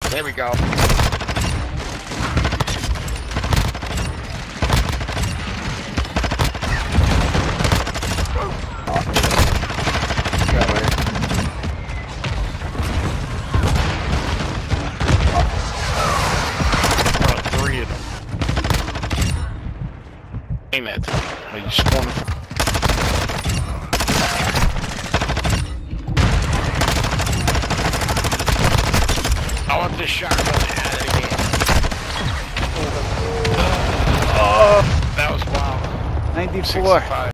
There we go. Three of them. Aim it. Are you spawning? I want this shotgun at it again. Oh, that was wild. 94. 65.